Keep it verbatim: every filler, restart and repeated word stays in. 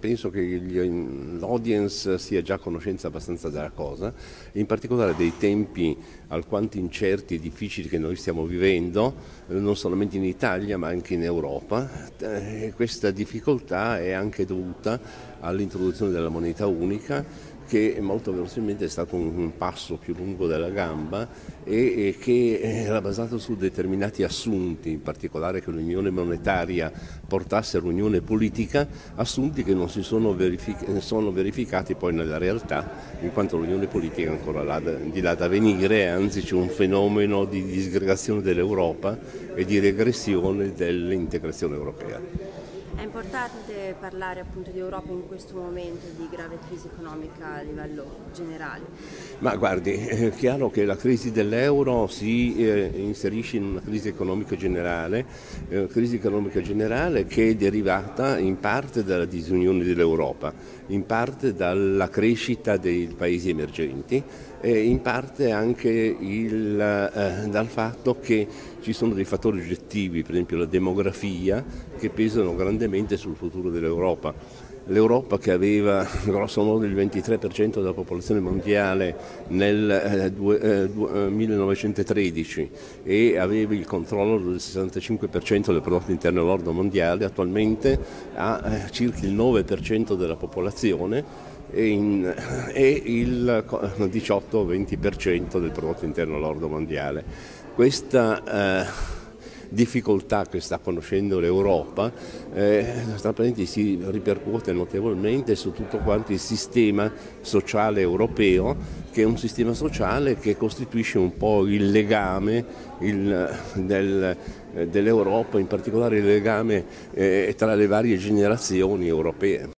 Penso che l'audience sia già a conoscenza abbastanza della cosa, in particolare dei tempi alquanto incerti e difficili che noi stiamo vivendo, non solamente in Italia ma anche in Europa. E questa difficoltà è anche dovuta all'introduzione della moneta unica, che molto verosimilmente è stato un passo più lungo della gamba e, e che era basato su determinati assunti, in particolare che l'unione monetaria portasse all'unione politica, assunti che non si sono, verific- sono verificati poi nella realtà, in quanto l'unione politica è ancora là, di là da venire, anzi c'è un fenomeno di disgregazione dell'Europa e di regressione dell'integrazione europea. È importante parlare appunto di Europa in questo momento di grave crisi economica a livello generale. Ma guardi, è chiaro che la crisi dell'euro si eh, inserisce in una crisi economica generale, eh, crisi economica generale che è derivata in parte dalla disunione dell'Europa, in parte dalla crescita dei paesi emergenti e in parte anche il, eh, dal fatto che ci sono dei fattori oggettivi, per esempio la demografia, che pesano grandemente sul futuro dell'Europa. L'Europa, che aveva grosso modo il ventitré per cento della popolazione mondiale nel eh, due, eh, millenovecentotredici e aveva il controllo del sessantacinque per cento del prodotto interno lordo mondiale, attualmente ha eh, circa il nove per cento della popolazione e, in, e il diciotto venti per cento del prodotto interno lordo mondiale. Questa eh, difficoltà che sta conoscendo l'Europa eh, si ripercuote notevolmente su tutto quanto il sistema sociale europeo, che è un sistema sociale che costituisce un po' il legame il, del, dell'Europa, in particolare il legame eh, tra le varie generazioni europee.